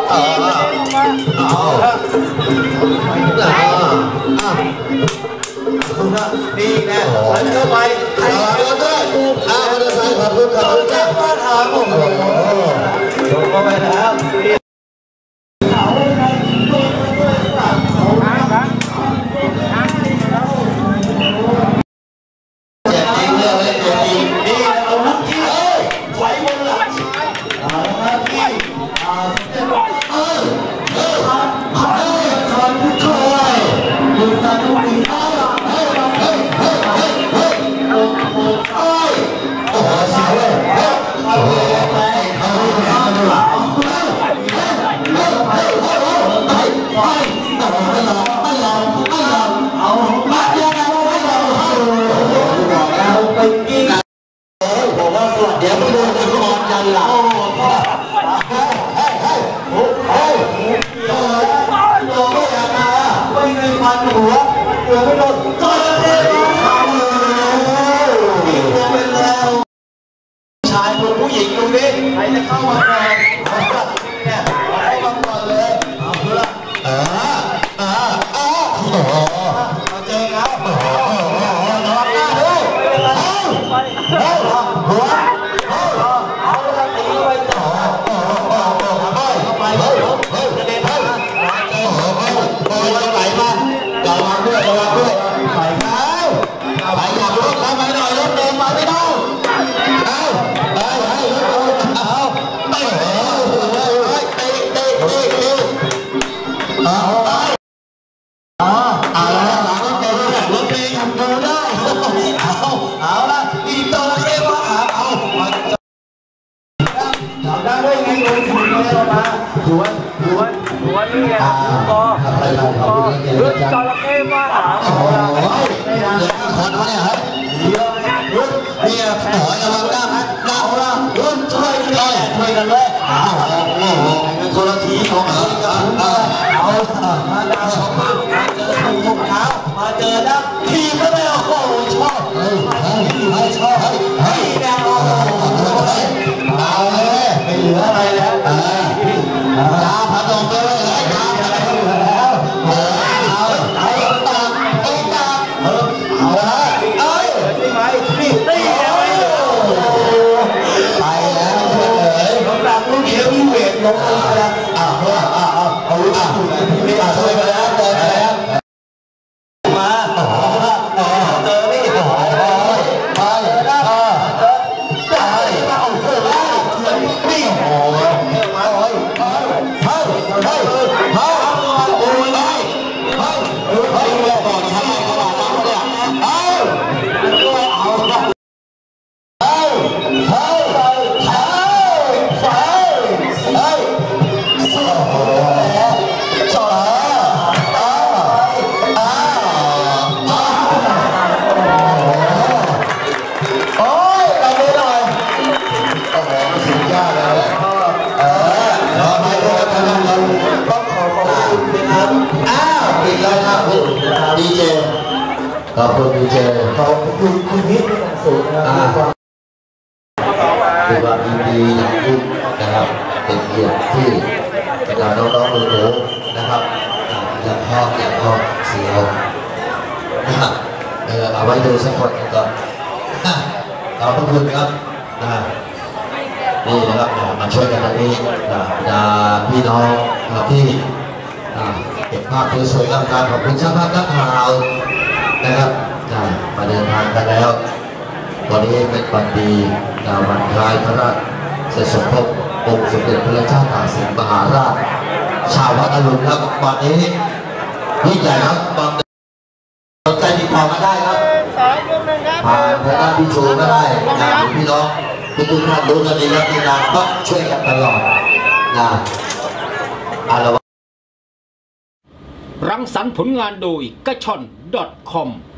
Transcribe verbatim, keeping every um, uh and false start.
เอาเอานี่แน่มันเข้าไปใครเดินด้วยอาเดินไปขอบคุณครับแจ้งมาถามผมจบเข้าไปแล้วชายคนผู้หญิงตรงนี้ใครจะเข้ามาก่อนเนี่ยให้มาก่อนเลยเอาเพื่อเออเออเออมาเจอแล้วนอนหน้าด้วยเอาเอาหัวเอาเอาแล้วตีไปต่อเข้าไปเข้าไปกระเด็นมาเจอโอ้ยไหลมาระวังด้วยระวังด้วยไหลแล้วไหลอย่าลุกแล้วไปหน่อยรถเดินมาไม่ได้หวนหวนหวนนี่ไงคอคอรุ่นจระเข้มาหาโอ้ยไม่ทันคนวะเนี่ยครับเยอะรุ่นเนี่ยหอยระวังด้ามนะด้ามละรุ่นช่วยกันเลยช่วยกันเลยอ้าวโอ้โหคนละทีของเขาเอาเอามาดาวสองมือมาเจอถุงเท้ามาเจอด้ามขี่มาเลยโอ้โหชอบเฮ้ยเฮ้ยชอบเฮ้ยเฮ้ยแนวโอ้โหเอาเลยไม่เหลืออะไรแล้วยาพัดลมไปเลยยาอะไรก็เหลือแล้วเอาเอาเอาตามเอาตามเอาละเอ้ยนี่ไหมนี่นี่แล้วไปแล้วเลยผมดังลูกเขียวเวทลงมาแล้วอ้าวอ้าวอ้าวเอาลูกอ่ะนี่อ่ะช่วยมาแล้วเจอแล้วมาเจอนี่โอ้ยไปนะเออไปเอาเถอะนี่โอ้ยมาโอ้ยเฮ้ยเฮ้ยเฮ้ยเฮ้ยโอ้ยเฮ้ยเฮ้ยเฮ้ยก่อนทำไมเขาบอกว่าเนี่ยเฮ้ยเอาเฮ้ยเฮ้ยเฮ้ยเฮ้ยเฮ้ยเฮ้ยโอ้โหจอดอ้าวอ้าวโอ้ยไปเลยหน่อยโอ้โหสุดยอดเลยเออเราไปดูกันเราต้องขอขอบคุณนะครับอ้าวปิดแล้วครับดีเจขอบคุณดีเจขอบคุณคุณพิษเป็นสูงนะครับคือว่ายินดีอย่างยิ่งนะครับเป็นเกียรติที่เราน้องๆหนูๆนะครับอย่างพ่ออย่างพ่อเสียวนะครับเออเอาไว้ดูสักคนก่อนขอบคุณครับนี่นะครับมาช่วยกันตรงนี้พี่น้องที่เก็บภาพสวยๆงามๆขอบคุณช่างภาพนักข่าวนะครับมาเดินทางกันแล้ววันนี้เป็นวันดีวันคล้ายพระราชสมภพองค์สมเด็จพระเจ้าตากสินมหาราชชาววัดอรุณครับวันนี้ยิ่งใหญ่ครับสนใจติดต่อมาได้ครับผ่านทางด้านพี่ชูก็ได้พี่น้องทุกท่านรู้กันดีครับทีมงานก็ช่วยกันตลอดนะอะไรวะรังสรรค์ผลงานโดยกระชอน ดอท คอม